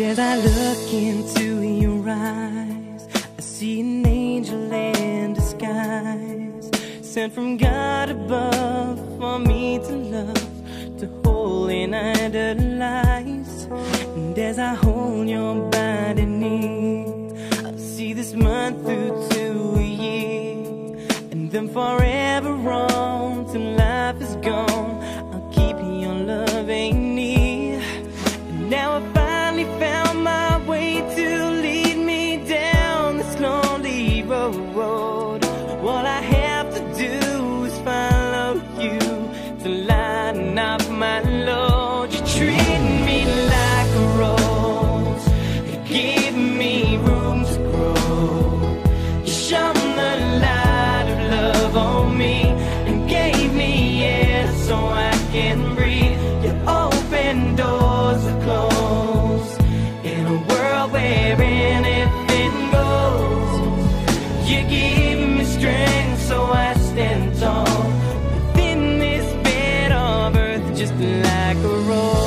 As I look into your eyes, I see an angel in disguise, sent from God above for me to love, to hold and idolize. And as I hold your body near, I'll see this month through to a year, and then forever on till life is gone. I'll keep your loving near. And now I finally found my way to lead me down this lonely road. All I have to do is follow you to lighten up my load. You treat me like a rose, you give me room to grow. You shone the light of love on me and gave me air so I can breathe. You open doors that close in a world where anything goes. You give me strength so I stand tall within this bed of earth, just like a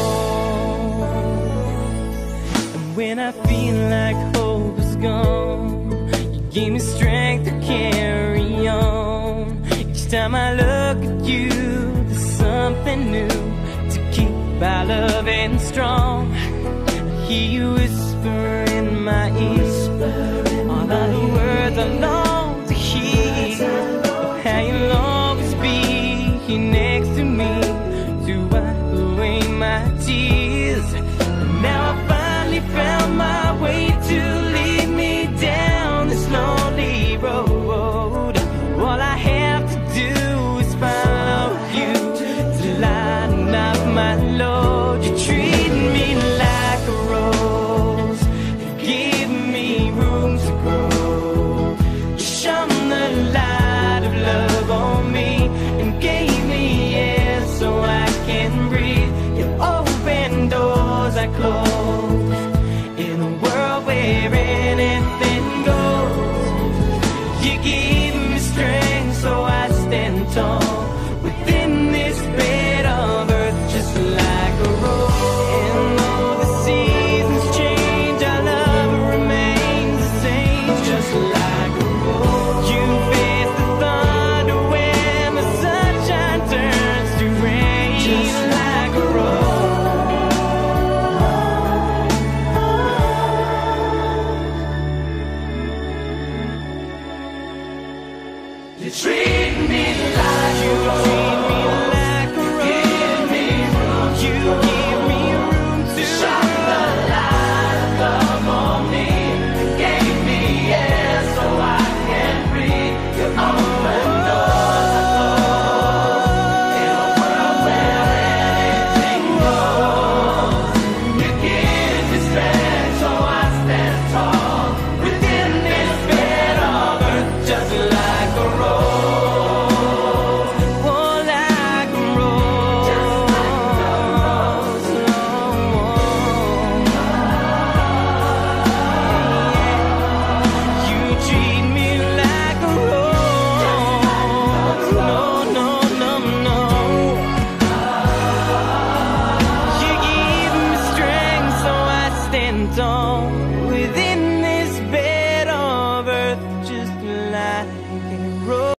rose. And when I feel like hope is gone, you give me strength to carry on. Each time I look at you, there's something new to keep our loving strong. I hear you whisper in my ear all of the words I long to hear, of how you'll always be here next to me to wipe away my tears. And now I finally found my way to lead me down this lonely road. All I have to do is follow you to lighten up my load. You treat me like a rose, you give me room to grow. You shone the light of love on me and gave me air so I can breathe. You open doors I closed in a world where anything goes. You give me strength so I stand tall within this bed of earth, just like a rose. And though the seasons change, our love remains the same, just like a rose. You face the thunder when the sunshine turns to rain, just like a rose. You treat me like you treat me like a rose. Give me room, you give me room to shine the light of love on me. You gave me air so I can breathe. You open doors I close in a world where anything goes. You give me strength so I stand tall within this bed of earth, just like a rose. Within this bed of earth, just like a rose.